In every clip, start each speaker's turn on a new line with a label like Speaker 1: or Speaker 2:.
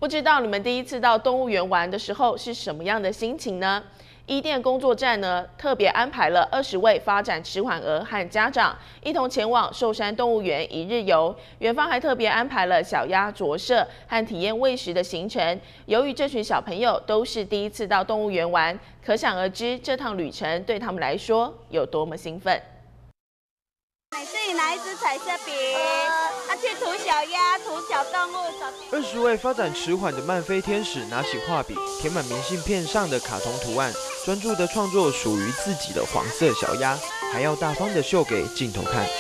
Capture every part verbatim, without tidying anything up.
Speaker 1: 不知道你们第一次到动物园玩的时候是什么样的心情呢？伊甸工作站呢，特别安排了二十位发展迟缓儿和家长一同前往寿山动物园一日游。园方还特别安排了小鸭着舍和体验喂食的行程。由于这群小朋友都是第一次到动物园玩，可想而知这趟旅程对他们来说有多么兴奋。
Speaker 2: 你自己拿一支彩色笔，他去涂小鸭、涂小动物。
Speaker 3: 二十位发展迟缓的慢飞天使拿起画笔，填满明信片上的卡通图案，专注地创作属于自己的黄色小鸭，还要大方地秀给镜头看。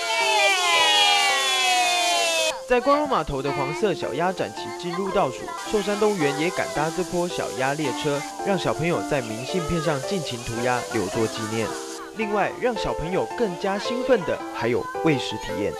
Speaker 3: 在光荣码头的黄色小鸭展期进入倒数，寿山动物园也赶搭这波小鸭列车，让小朋友在明信片上尽情涂鸦，留作纪念。另外，让小朋友更加兴奋的还有喂食体验。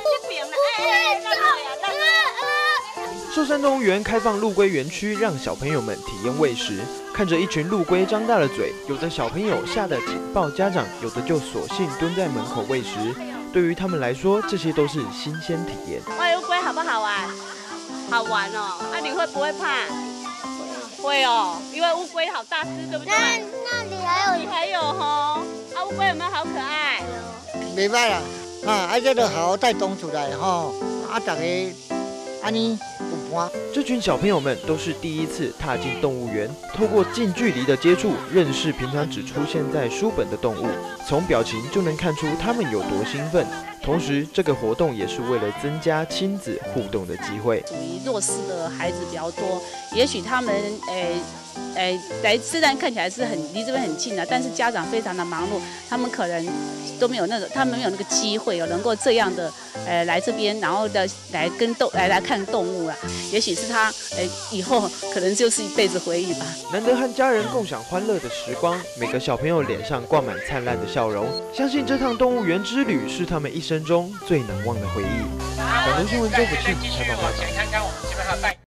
Speaker 3: 寿山动物园开放陆龟园区，让小朋友们体验喂食。看着一群陆龟张大了嘴，有的小朋友吓得紧抱家长，有的就索性蹲在门口喂食。对于他们来说，这些都是新鲜体验。
Speaker 2: 喂乌龟好不好玩？好玩哦。啊，你会不会怕？会哦，因为乌龟好大只，对不对？
Speaker 4: 那那里还有，
Speaker 2: 还有吼。啊，乌龟有没有好可爱？
Speaker 5: 袂歹啦，啊，啊，这个好带动出来吼，啊，大家安尼有伴。
Speaker 3: 这群小朋友们都是第一次踏进动物园，透过近距离的接触，认识平常只出现在书本的动物，从表情就能看出他们有多兴奋。同时，这个活动也是为了增加亲子互动的机会。
Speaker 6: 属于弱势的孩子比较多，也许他们诶。诶，来虽然看起来是很离这边很近的，但是家长非常的忙碌，他们可能都没有那个，他们没有那个机会有能够这样的，呃，来这边，然后的来跟动来来看动物啊。也许是他，呃，以后可能就是一辈子回忆吧。
Speaker 3: 难得和家人共享欢乐的时光，每个小朋友脸上挂满灿烂的笑容，相信这趟动物园之旅是他们一生中最难忘的回忆。广东新闻周福庆采访报道。